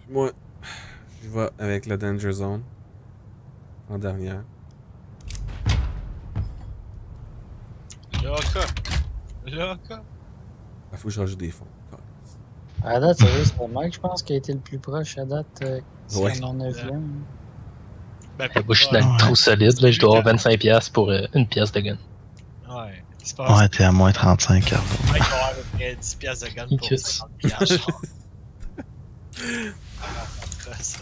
Moi, je vais avec la Danger Zone. En dernière. Loca! Loca! Il faut que je rajoute des fonds. À date, sérieux, c'est Mike, je pense, qui a été le plus proche à date. Si Ouais. on en a vu un. Ben, Moi, je suis dans le trou solide, là, je dois avoir 25$ pour une pièce de gun. Ouais. Il se passe. Ouais, t'es à moins 35, Carlo. Mike va avoir à peu près 10 piastres de gun pour Yes. 50 piastres, genre. Ça.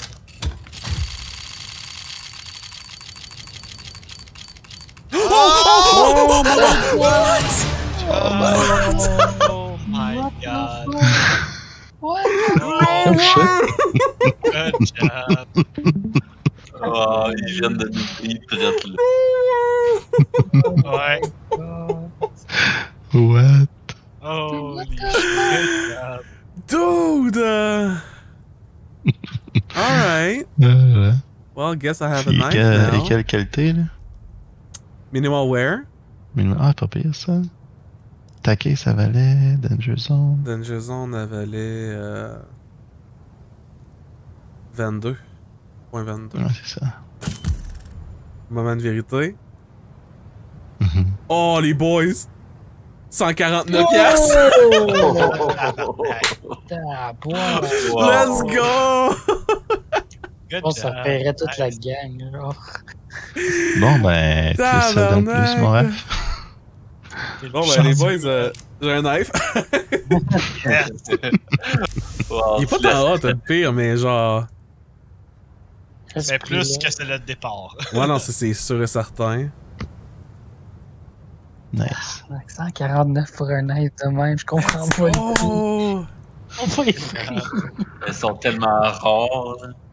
Oh my god. What? Oh shit! Good job. Oh, ils viennent de nous payer traite là. Ouais. What? Holy shit. Good job. Dude! Alright. Well, I guess I have a knife Et now. quelle qualité, là? Minimal wear. Ah, pas pire, ça. Taquet, ça valait. Danger Zone. Danger Zone, elle valait 22. Point 22. Ouais, c'est ça. Moment de vérité. Mhm. Oh, les boys! 149 piastres! Ah, boire. Let's go! Je Good pense que ça job. paierait toute la gang, genre. Bon, ben, tu sais ça donne plus, mon ref. Bon, ben, les boys, j'ai un knife. Wow, Il est pas tant hot, le pire, mais genre. Mais plus que c'est le départ. Ouais, non, c'est sûr et certain. Nice. 149 pour un knife de même, je comprends pas. Oh! On va les prix. Elles sont tellement rares. Là.